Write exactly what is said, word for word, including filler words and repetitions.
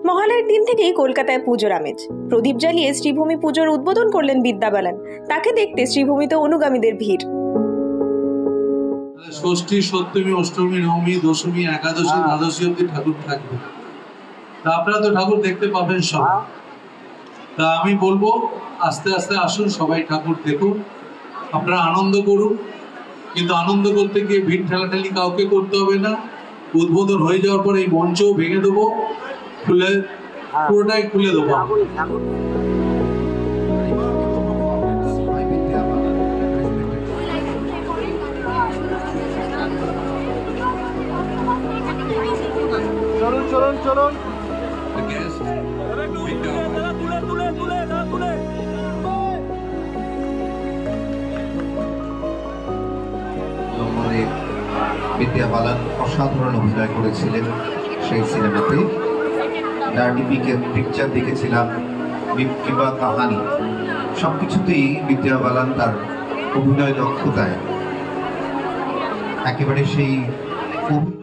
মহালয়ের দিন থেকেই কলকাতায় পুজোর আমেজ। প্রদীপ জ্বালিয়ে শ্রীভূমি পুজোর উদ্বোধন করলেন বিদ্যা বালান। তাকে দেখতে শ্রীভূমিতে অনুগামীদের ভিড়। ষষ্ঠী, সপ্তমী, অষ্টমী, নবমী, দশমী, একাদশী, দ্বাদশী অব্দি ঠাকুর থাকবে। তা আপনারা তো ঠাকুর দেখতে পাবেন সব। তা আমি বলবো আস্তে আস্তে আসুন, সবাই ঠাকুর দেখুন, আপনারা আনন্দ করুন। কিন্তু আনন্দ করতে গিয়ে ভিড় ঠেলাঠেলি কাউকে করতে হবে না। উদ্বোধন হয়ে যাওয়ার পরে এই মঞ্চও ভেঙে দেবো, খুলে পুরোটাই খুলে দেবো। চলুন চলুন চলুন বিদ্যা বালান অসাধারণ অভিনয় করেছিলেন সেই সিনেমাতে। ডার্টি পিকচার দেখেছিলাম কিংবা কাহানি, সবকিছুতেই বিদ্যা বালান তার অভিনয় দক্ষতায় একেবারে সেই